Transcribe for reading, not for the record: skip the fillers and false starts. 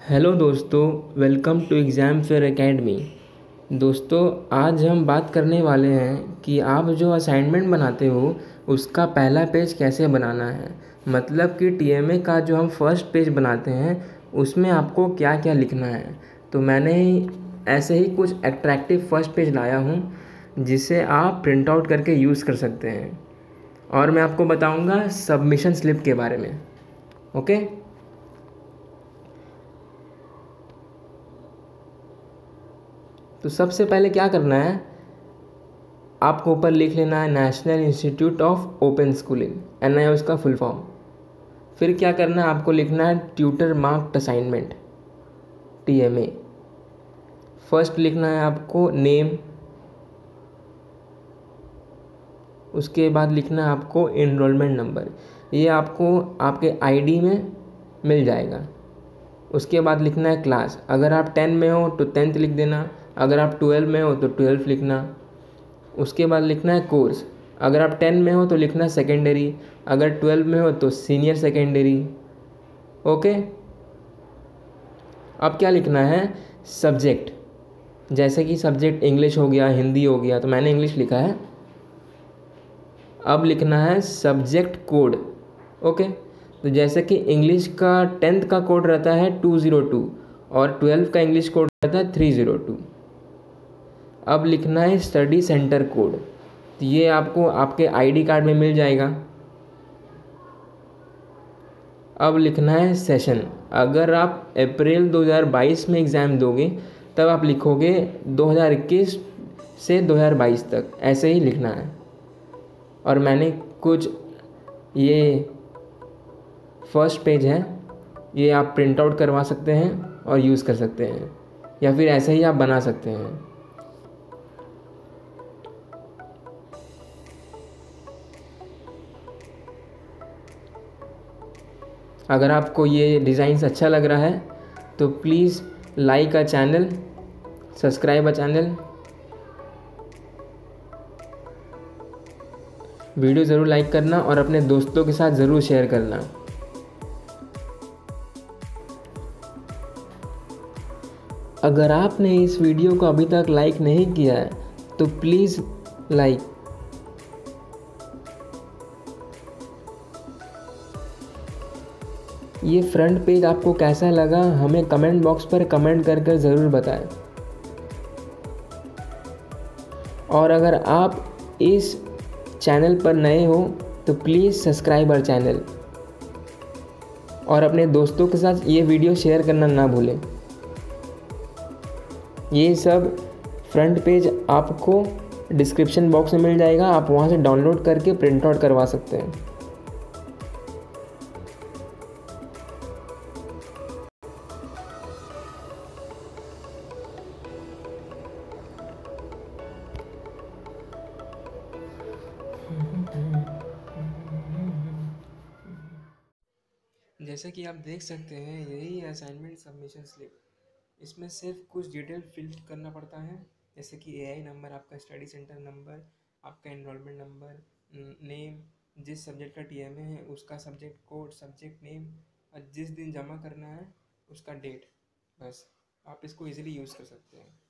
Hello दोस्तों, welcome to exam fair academy. दोस्तों, आज हम बात करने वाले हैं कि आप जो असाइनमेंट बनाते हो उसका पहला पेज कैसे बनाना है। मतलब कि टीएमए का जो हम फर्स्ट पेज बनाते हैं उसमें आपको क्या क्या लिखना है। तो मैंने ऐसे ही कुछ अट्रैक्टिव फर्स्ट पेज लाया हूँ जिसे आप प्रिंट आउट करके यूज़ कर सकते हैं, और मैं आपको बताऊँगा सबमिशन स्लिप के बारे में। ओके, तो सबसे पहले क्या करना है, आपको ऊपर लिख लेना है national institute of open schooling, NI उसका फुल फॉर्म। फिर क्या करना है, आपको लिखना है tutor marked assignment, TMA. First लिखना है आपको नेम, उसके बाद लिखना है आपको एनरोलमेंट नंबर, ये आपको आपके आईडी में मिल जाएगा। उसके बाद लिखना है क्लास, अगर आप 10 में हो तो 10th लिख देना, अगर आप 12 में हो तो 12 लिखना। उसके बाद लिखना है कोर्स, अगर आप 10 में हो तो लिखना है सेकेंडरी, अगर 12 में हो तो सीनियर सेकेंडरी। ओके, अब क्या लिखना है, सब्जेक्ट, जैसे कि सब्जेक्ट इंग्लिश हो गया, हिंदी हो गया, तो मैंने इंग्लिश लिखा है। अब लिखना है सब्जेक्ट कोड। ओके, तो जैसे कि इंग्लिश का 10th का कोड रहता है 202 और 12 का इंग्लिश कोड रहता है 302। अब लिखना है स्टडी सेंटर कोड, तो ये आपको आपके आईडी कार्ड में मिल जाएगा। अब लिखना है सेशन, अगर आप अप्रैल 2022 में एग्ज़ाम दोगे तब आप लिखोगे 2021 से 2022 तक, ऐसे ही लिखना है। और मैंने कुछ ये फर्स्ट पेज है, ये आप प्रिंट आउट करवा सकते हैं और यूज़ कर सकते हैं, या फिर ऐसे ही आप बना सकते हैं। अगर आपको ये डिज़ाइंस अच्छा लग रहा है तो please like a channel, subscribe a channel, video ज़रूर लाइक करना और अपने दोस्तों के साथ ज़रूर शेयर करना। अगर आपने इस वीडियो को अभी तक लाइक नहीं किया है तो प्लीज़ लाइक। ये फ्रंट पेज आपको कैसा लगा हमें कमेंट बॉक्स पर कमेंट कर कर ज़रूर बताएं। और अगर आप इस चैनल पर नए हो तो प्लीज़ सब्सक्राइब आवर चैनल और अपने दोस्तों के साथ ये वीडियो शेयर करना ना भूलें। ये सब फ्रंट पेज आपको डिस्क्रिप्शन बॉक्स में मिल जाएगा, आप वहाँ से डाउनलोड करके प्रिंट आउट करवा सकते हैं। जैसे कि आप देख सकते हैं, यही है असाइनमेंट सबमिशन स्लिप। इसमें सिर्फ कुछ डिटेल फिल करना पड़ता है, जैसे कि एआई नंबर, आपका स्टडी सेंटर नंबर, आपका एनरोलमेंट नंबर, नेम, जिस सब्जेक्ट का टीएमए है उसका सब्जेक्ट कोड, सब्जेक्ट नेम, और जिस दिन जमा करना है उसका डेट। बस आप इसको इजीली यूज़ कर सकते हैं।